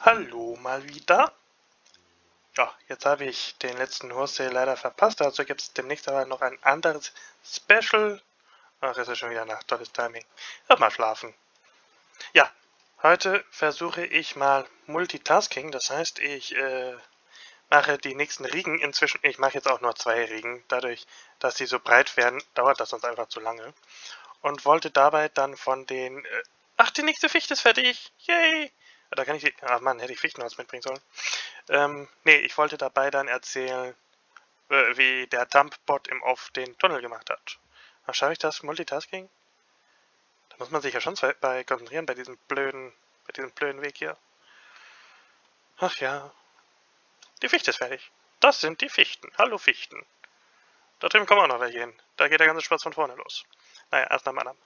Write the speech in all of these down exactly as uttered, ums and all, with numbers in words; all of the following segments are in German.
Hallo mal wieder. Ja, jetzt habe ich den letzten Hostel leider verpasst, also gibt es demnächst aber noch ein anderes Special. Ach, es ist schon wieder Nacht, tolles Timing. Lass mal schlafen. Ja, heute versuche ich mal Multitasking, das heißt, ich äh, mache die nächsten Riegen inzwischen, ich mache jetzt auch nur zwei Riegen, dadurch, dass sie so breit werden, dauert das sonst einfach zu lange. Und wollte dabei dann von den... Äh, ach, die nächste Fichte ist fertig! Yay! Da kann ich die... Ach Mann, hätte ich Fichtenholz mitbringen sollen. Ähm, nee, ich wollte dabei dann erzählen, äh, wie der Dumpbot im Off den Tunnel gemacht hat. Ach, schaffe ich das? Multitasking? Da muss man sich ja schon bei konzentrieren, bei diesem blöden, bei diesem blöden Weg hier. Ach ja. Die Fichte ist fertig. Das sind die Fichten. Hallo Fichten. Da drüben kommen auch noch welche hin. Da geht der ganze Spaß von vorne los. Naja, erst nach dem anderen.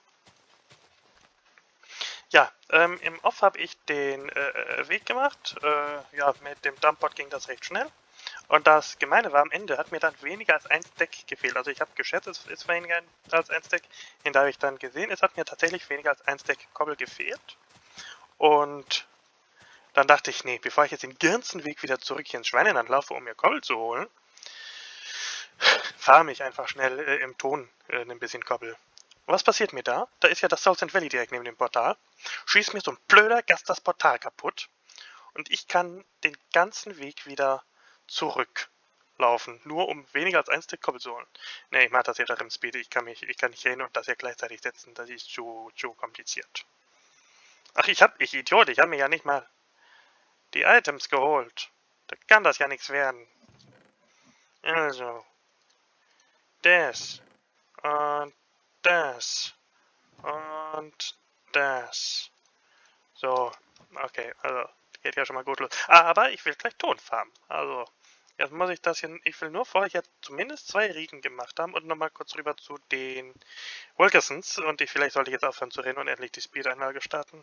Ja, ähm, im Off habe ich den äh, Weg gemacht. Äh, ja, mit dem Dumpbot ging das recht schnell. Und das Gemeine war, am Ende hat mir dann weniger als ein Stack gefehlt. Also ich habe geschätzt, es ist weniger als ein Stack. Hinterher habe ich dann gesehen, es hat mir tatsächlich weniger als ein Stack Kobbel gefehlt. Und dann dachte ich, nee, bevor ich jetzt den ganzen Weg wieder zurück hier ins Schweineland laufe, um mir Kobbel zu holen, farme ich einfach schnell äh, im Ton äh, ein bisschen Kobbel. Was passiert mir da? Da ist ja das South End Valley direkt neben dem Portal. Schießt mir so ein blöder Gast das Portal kaputt. Und ich kann den ganzen Weg wieder zurücklaufen, nur um weniger als ein Stück Koppel zu holen. Ne, ich mach das ja darin Speed, ich kann mich, ich kann nicht hin und das ja gleichzeitig setzen, das ist zu, zu kompliziert. Ach, ich hab, ich Idiot, ich habe mir ja nicht mal die Items geholt. Da kann das ja nichts werden. Also, das und das und das. So, okay, also geht ja schon mal gut los. Ah, aber ich will gleich Ton farmen. Also, jetzt muss ich das hier. Ich will nur vorher jetzt zumindest zwei Riegen gemacht haben und nochmal kurz rüber zu den Wilkersons. Und ich vielleicht sollte ich jetzt aufhören zu reden und endlich die Speed-Einlage starten.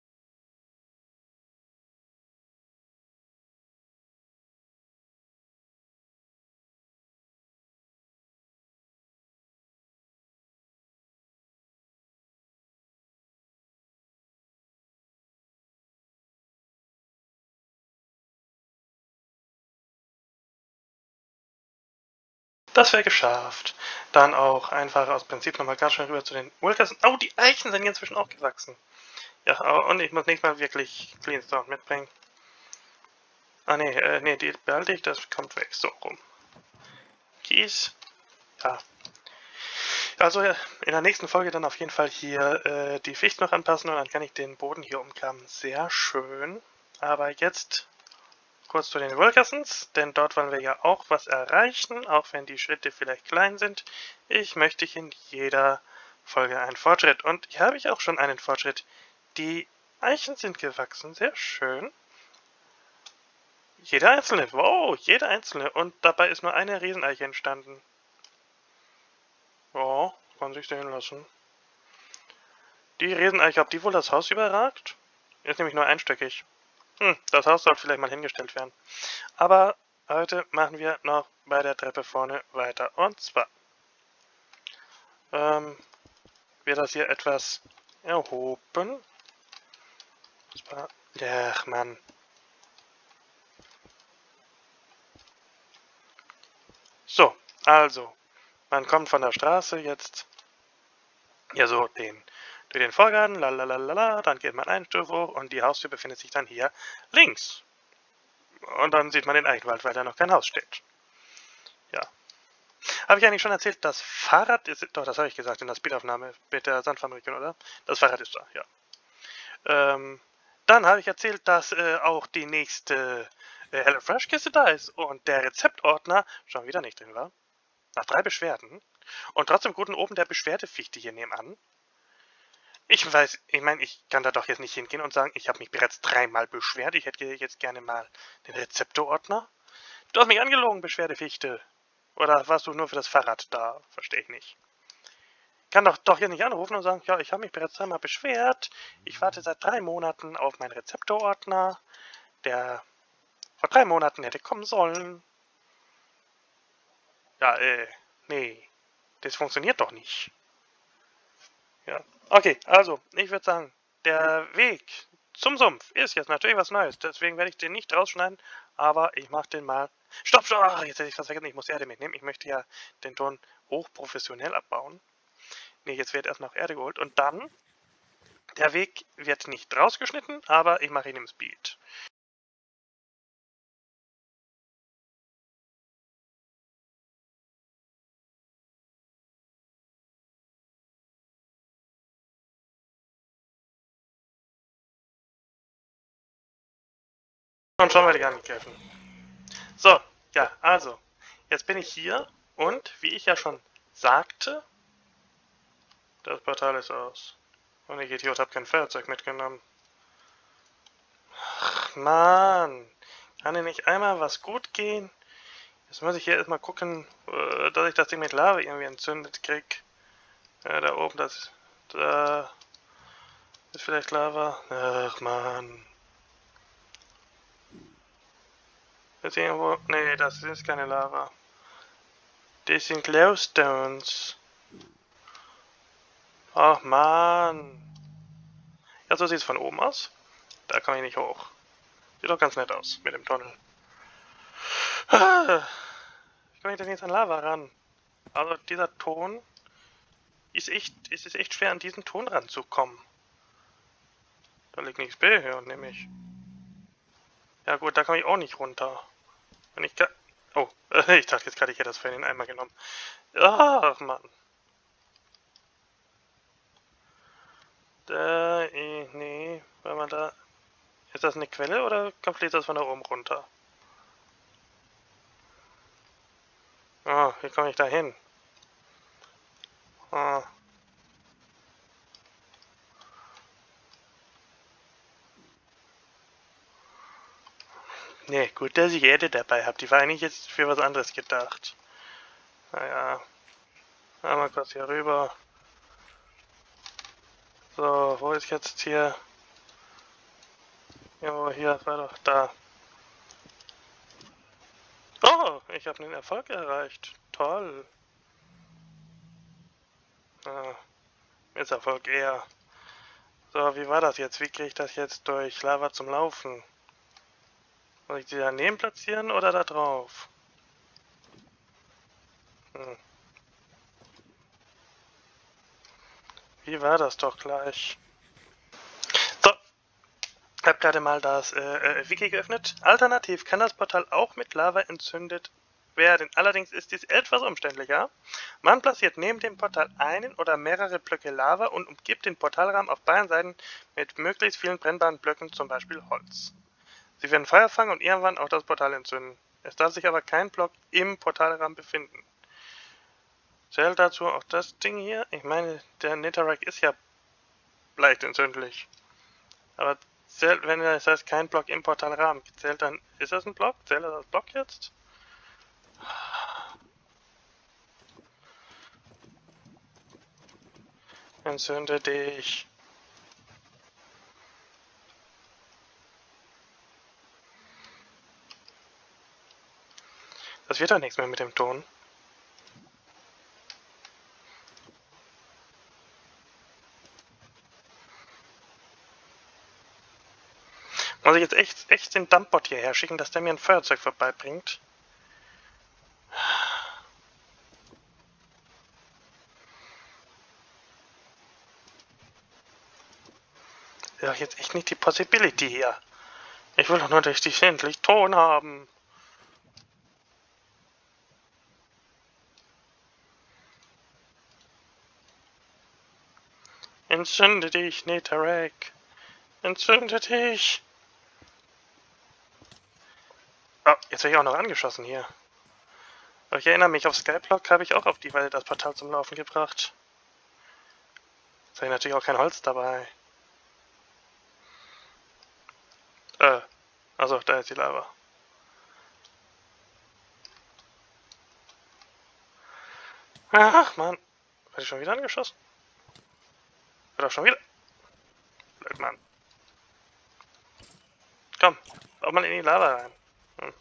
Das wäre geschafft. Dann auch einfach aus Prinzip nochmal ganz schnell rüber zu den Wilkersons. Oh, die Eichen sind inzwischen auch gewachsen. Ja, und ich muss nicht mal wirklich Cleanstone mitbringen. Ah, nee, äh, nee, die behalte ich, das kommt weg. So rum. Kies. Ja. Also in der nächsten Folge dann auf jeden Fall hier äh, die Fichten noch anpassen und dann kann ich den Boden hier umgraben. Sehr schön. Aber jetzt kurz zu den Wilkersons, denn dort wollen wir ja auch was erreichen, auch wenn die Schritte vielleicht klein sind. Ich möchte in jeder Folge einen Fortschritt und hier habe ich auch schon einen Fortschritt. Die Eichen sind gewachsen, sehr schön. Jeder einzelne, wow, jeder einzelne und dabei ist nur eine Rieseneiche entstanden. Ja, kann sich sehen lassen. Die Rieseneiche, ob die wohl das Haus überragt? Ist nämlich nur einstöckig. Hm, das Haus sollte vielleicht mal hingestellt werden. Aber heute machen wir noch bei der Treppe vorne weiter. Und zwar ähm, wird das hier etwas erhoben. Ach Mann. So, also, man kommt von der Straße jetzt hier so den, durch den Vorgarten, lalalala, dann geht man einen Stufe hoch und die Haustür befindet sich dann hier links. Und dann sieht man den Eichenwald, weil da noch kein Haus steht. Ja. Habe ich eigentlich schon erzählt, das Fahrrad ist... Doch, das habe ich gesagt in der Speedaufnahme mit der Sandfabrikin, oder? Das Fahrrad ist da, ja. Ähm, dann habe ich erzählt, dass äh, auch die nächste äh, HelloFresh-Kiste da ist und der Rezeptordner schon wieder nicht drin war. Nach drei Beschwerden. Und trotzdem guten oben der Beschwerdefichte hier nebenan. Ich weiß, ich meine, ich kann da doch jetzt nicht hingehen und sagen, ich habe mich bereits dreimal beschwert. Ich hätte jetzt gerne mal den Rezeptordner. Du hast mich angelogen, Beschwerdefichte. Oder warst du nur für das Fahrrad da? Verstehe ich nicht. Ich kann doch, doch hier nicht anrufen und sagen, ja, ich habe mich bereits dreimal beschwert. Ich warte seit drei Monaten auf meinen Rezeptorordner, der vor drei Monaten hätte kommen sollen. Ja, äh, nee. Das funktioniert doch nicht. Ja. Okay, also, ich würde sagen, der Weg zum Sumpf. Ist jetzt natürlich was Neues, deswegen werde ich den nicht rausschneiden, aber ich mache den mal... Stopp, stopp! Ach, jetzt hätte ich was vergessen, ich muss Erde mitnehmen. Ich möchte ja den Ton hochprofessionell abbauen. Ne, jetzt wird erst noch Erde geholt und dann... Der Weg wird nicht rausgeschnitten, aber ich mache ihn im Speed. Und schon werde ich angegriffen. So, ja, also, jetzt bin ich hier und, wie ich ja schon sagte, das Portal ist aus. Und ich Idiot habe kein Feuerzeug mitgenommen. Ach, Mann, kann denn nicht einmal was gut gehen? Jetzt muss ich hier erstmal gucken, dass ich das Ding mit Lava irgendwie entzündet krieg. Ja, da oben, das, da ist vielleicht Lava. Ach, Mann. Ist hier irgendwo, nee, das ist keine Lava. Das sind Glowstones. Ach, Mann. Ja, so sieht es von oben aus. Da komme ich nicht hoch. Sieht doch ganz nett aus mit dem Tunnel. Ah, wie komme ich denn jetzt an Lava ran? Also dieser Ton ist echt, ist es echt schwer an diesen Ton ranzukommen. Da liegt nichts B hier, nämlich. Ja gut, da komme ich auch nicht runter. Wenn ich kann. Oh, ich dachte jetzt gerade, ich hätte das für den Eimer genommen. Ach Mann. Da, eh, nee, weil man da. Ist das eine Quelle oder fließt das von da oben runter? Ah, wie komme ich da hin? Ah. Ne, gut, dass ich Erde dabei habe. Die war eigentlich jetzt für was anderes gedacht. Naja. Einmal kurz hier rüber. So, wo ist jetzt hier? Ja, hier, das war doch da. Oh, ich habe einen Erfolg erreicht. Toll. Ah, Misserfolg eher. So, wie war das jetzt? Wie kriege ich das jetzt durch Lava zum Laufen? Muss ich die daneben platzieren oder da drauf? Hm. Wie war das doch gleich? So, ich habe gerade mal das äh, äh, Wiki geöffnet. Alternativ kann das Portal auch mit Lava entzündet werden. Allerdings ist dies etwas umständlicher. Man platziert neben dem Portal einen oder mehrere Blöcke Lava und umgibt den Portalrahmen auf beiden Seiten mit möglichst vielen brennbaren Blöcken, zum Beispiel Holz. Sie werden Feuer fangen und irgendwann auch das Portal entzünden. Es darf sich aber kein Block im Portalrahmen befinden. Zählt dazu auch das Ding hier? Ich meine, der Netherrack ist ja leicht entzündlich. Aber zählt, wenn das heißt kein Block im Portalrahmen, zählt dann, ist das ein Block? Zählt das als Block jetzt? Entzünde dich. Das wird doch nichts mehr mit dem Ton. Muss ich jetzt echt, echt den Dumpbot hierher schicken, dass der mir ein Feuerzeug vorbeibringt? Ist doch jetzt echt nicht die Possibility hier. Ich will doch nur, dass ich endlich Ton haben. Entzünde dich, Netherrack. Entzünde dich. Oh, jetzt werde ich auch noch angeschossen hier. Aber ich erinnere mich, auf Skyblock habe ich auch auf die Weise das Portal zum Laufen gebracht. Jetzt habe ich natürlich auch kein Holz dabei. Äh, also da ist die Lava. Ach man, werde ich schon wieder angeschossen? Wird auch schon wieder. Blöd, Mann. Komm, auch mal in die Lava rein. Hm.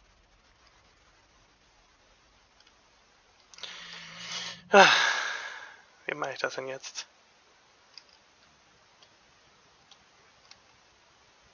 Ah, wie mache ich das denn jetzt?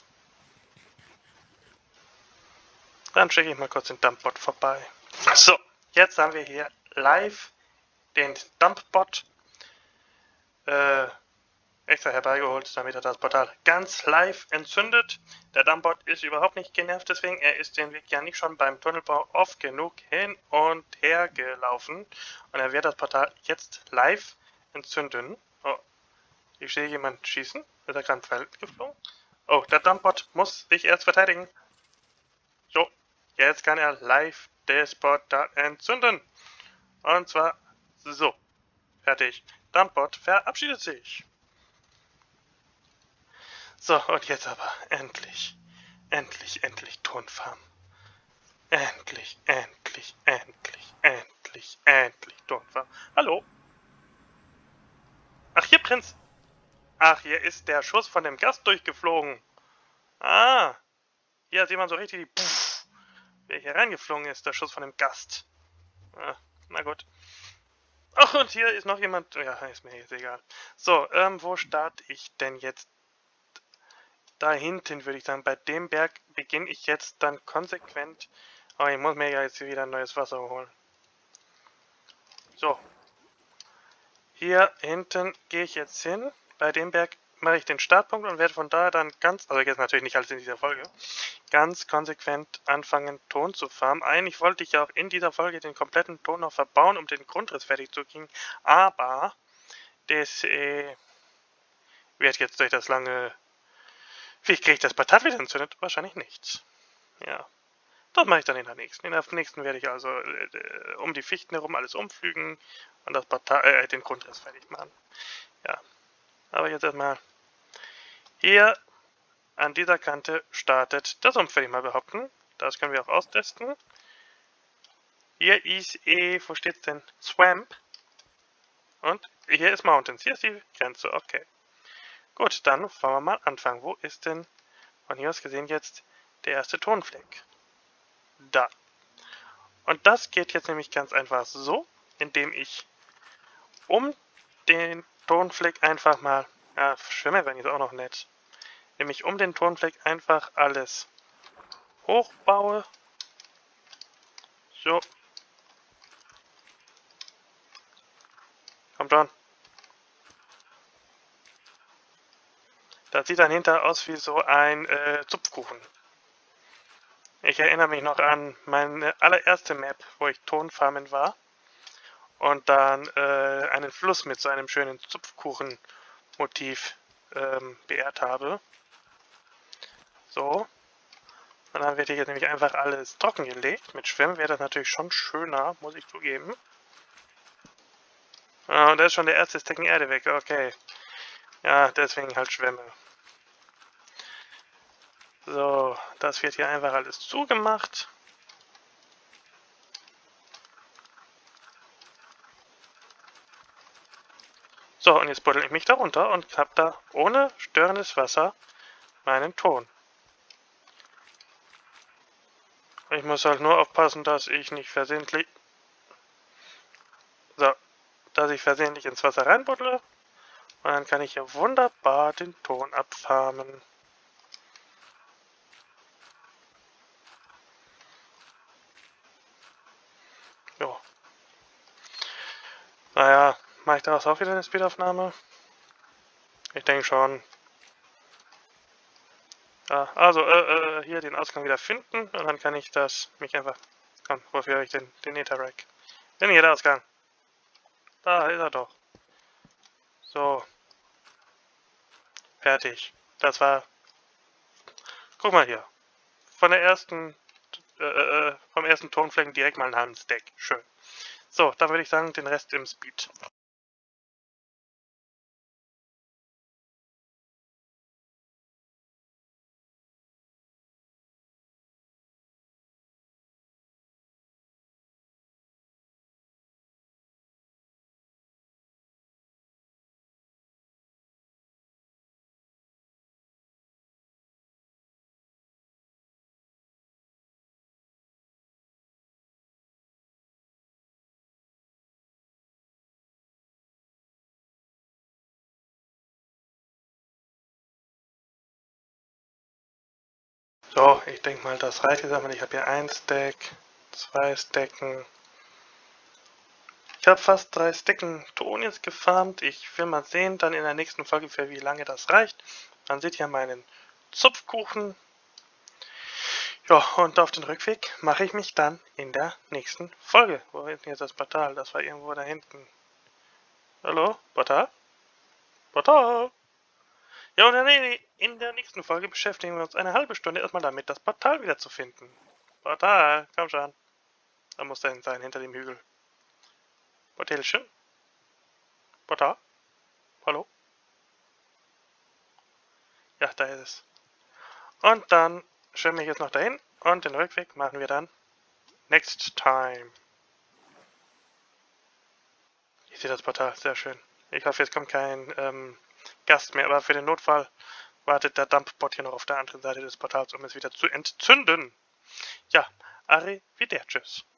Dann schicke ich mal kurz den Dumpbot vorbei. So, jetzt haben wir hier live den Dumpbot äh, extra herbeigeholt, damit er das Portal ganz live entzündet. Der Dumpbot ist überhaupt nicht genervt, deswegen er ist den Weg ja nicht schon beim Tunnelbau oft genug hin und her gelaufen. Und er wird das Portal jetzt live entzünden. Oh, ich sehe jemanden schießen. Ist er gerade Feld geflogen? Oh, der Dumpbot muss sich erst verteidigen. So, jetzt kann er live das Portal entzünden. Und zwar so. Fertig. Dumpbot verabschiedet sich. So, und jetzt aber endlich, endlich, endlich Tonfarm. Endlich, endlich, endlich, endlich, endlich Tonfarm. Hallo? Ach, hier, Prinz. Ach, hier ist der Schuss von dem Gast durchgeflogen. Ah, hier sieht man so richtig die Pfff, wer hier reingeflogen ist, der Schuss von dem Gast. Ah, na gut. Ach, und hier ist noch jemand. Ja, ist mir jetzt egal. So, ähm, wo starte ich denn jetzt? Da hinten würde ich sagen, bei dem Berg beginne ich jetzt dann konsequent. Aber ich muss mir ja jetzt wieder ein neues Wasser holen. So. Hier hinten gehe ich jetzt hin. Bei dem Berg mache ich den Startpunkt und werde von da dann ganz, also jetzt natürlich nicht alles in dieser Folge, ganz konsequent anfangen, Ton zu farmen. Eigentlich wollte ich ja auch in dieser Folge den kompletten Ton noch verbauen, um den Grundriss fertig zu kriegen. Aber das äh, wird jetzt durch das lange... Wie kriege ich das Portal wieder entzündet? Wahrscheinlich nichts. Ja. Das mache ich dann in der nächsten. In der nächsten werde ich also äh, um die Fichten herum alles umflügen und das Portal, äh, den Grundriss fertig machen. Ja. Aber jetzt erstmal hier an dieser Kante startet das Sumpf, würde ich mal behaupten. Das können wir auch austesten. Hier ist, eh, wo steht's denn? Swamp. Und hier ist Mountains. Hier ist die Grenze. Okay. Gut, dann wollen wir mal anfangen. Wo ist denn von hier aus gesehen jetzt der erste Tonfleck? Da. Und das geht jetzt nämlich ganz einfach so, indem ich um den Tonfleck einfach mal, ja, Schwimmen wäre jetzt auch noch nett, nämlich um den Tonfleck einfach alles hochbaue. So. Kommt schon. Das sieht dann hinter aus wie so ein äh, Zupfkuchen. Ich erinnere mich noch an meine allererste Map, wo ich Tonfarmen war und dann äh, einen Fluss mit so einem schönen Zupfkuchen-Motiv ähm, beehrt habe. So. Und dann wird hier jetzt nämlich einfach alles trockengelegt. Mit Schwimmen wäre das natürlich schon schöner, muss ich zugeben. Ah, und da ist schon der erste Stecken Erde weg, okay. Ja, deswegen halt Schwämme. So, das wird hier einfach alles zugemacht. So, und jetzt buddel ich mich da runter und habe da ohne störendes Wasser meinen Ton. Ich muss halt nur aufpassen, dass ich nicht versehentlich... So, dass ich versehentlich ins Wasser reinbuddle. Und dann kann ich hier wunderbar den Ton abfarmen. Jo. Naja, mache ich daraus auch wieder eine Speedaufnahme? Ich denke schon. Ja, also, äh, äh, hier den Ausgang wieder finden und dann kann ich das, mich einfach, komm, wofür habe ich den, den Ether-Rack? Denn hier der Ausgang. Da ist er doch. So. Fertig. Das war, guck mal hier. Von der ersten, äh, äh, vom ersten Tonflecken direkt mal ein Handstack. Schön. So, dann würde ich sagen, den Rest im Speed. So, ich denke mal, das reicht jetzt einmal. Ich habe hier ein Stack, zwei Stacken. Ich habe fast drei Stacken Ton jetzt gefarmt. Ich will mal sehen, dann in der nächsten Folge, für wie lange das reicht. Man sieht hier meinen Zupfkuchen. Ja, und auf den Rückweg mache ich mich dann in der nächsten Folge. Wo ist denn jetzt das Portal? Das war irgendwo da hinten. Hallo? Portal? Portal? Ja, und in der nächsten Folge beschäftigen wir uns eine halbe Stunde erstmal damit, das Portal wieder zu finden. Portal, komm schon. Da muss der sein, hinter dem Hügel. Portälchen? Portal? Hallo? Ja, da ist es. Und dann schwimmen wir jetzt noch dahin und den Rückweg machen wir dann next time. Ich sehe das Portal, sehr schön. Ich hoffe, jetzt kommt kein ähm, Gast mehr, aber für den Notfall wartet der Dumppot hier noch auf der anderen Seite des Portals, um es wieder zu entzünden. Ja, arrivederci.